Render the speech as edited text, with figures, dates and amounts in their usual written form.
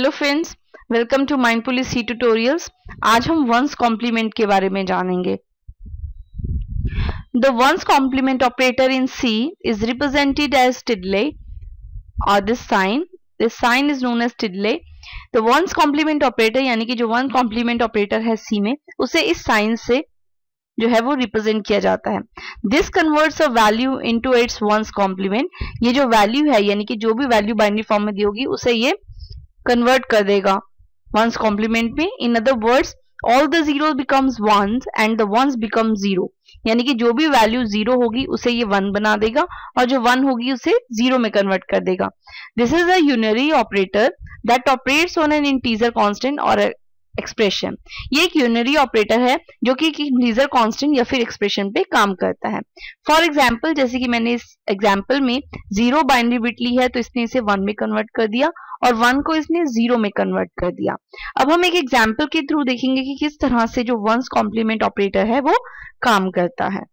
Hello friends, welcome to mindfully C tutorials. आज हम one's complement के बारे में जानेंगे। The one's complement operator in C is represented as tilde और this sign is known as tilde. The one's complement operator यानी कि जो वन कॉम्प्लीमेंट ऑपरेटर है सी में, उसे इस साइन से जो है वो रिप्रेजेंट किया जाता है। This converts a value into its one's complement. ये जो वैल्यू है यानी कि जो भी वैल्यू बाइनरी फॉर्म में दी होगी उसे ये कन्वर्ट कर देगा वंस कॉम्प्लीमेंट में। In other words, all the zero becomes ones and the ones become zero. यानी कि जो भी वैल्यू जीरो होगी उसे ये वन बना देगा और जो वन होगी उसे जीरो में कन्वर्ट कर देगा। This is a unary operator that operates on an integer constant और एक्सप्रेशन। ये एक यूनरी ऑपरेटर है जो कि इंटीजर कांस्टेंट या फिर एक्सप्रेशन पे काम करता है। फॉर एग्जांपल, जैसे कि मैंने इस एग्जांपल में जीरो बाइनरी बिट ली है तो इसने इसे वन में कन्वर्ट कर दिया और वन को इसने जीरो में कन्वर्ट कर दिया। अब हम एक एग्जांपल के थ्रू देखेंगे कि किस तरह से जो वंस कॉम्प्लीमेंट ऑपरेटर है वो काम करता है।